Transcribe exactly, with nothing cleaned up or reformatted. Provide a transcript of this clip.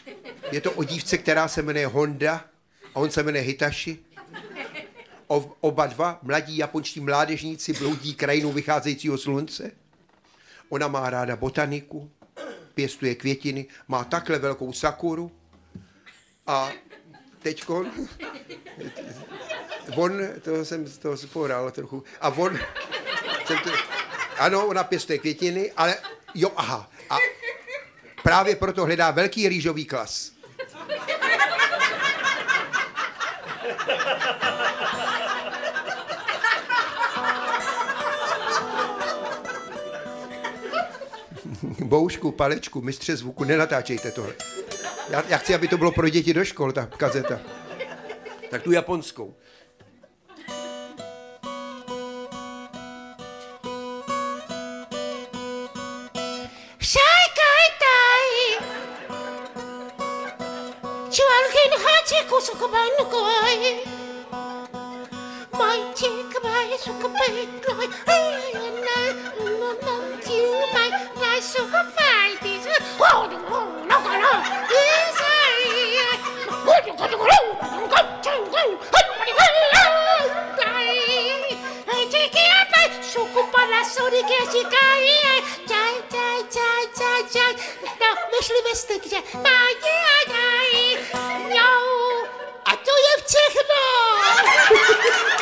Je to o dívce, která se jmenuje Honda a on se jmenuje Hitachi. O, oba dva mladí japonští mládežníci bloudí krajinou vycházejícího slunce. Ona má ráda botaniku, pěstuje květiny, má takhle velkou sakuru a teďkon, on, to jsem z toho spohrál trochu, a on, jsem to, ano, ona pěstuje květiny, ale jo, aha, a právě proto hledá velký rýžový klas. Boušku, palečku, mistře zvuku, nenatáčejte tohle. Já, já chci, aby to bylo pro děti do škol, ta kazeta. Tak tu japonskou. A to je všechno!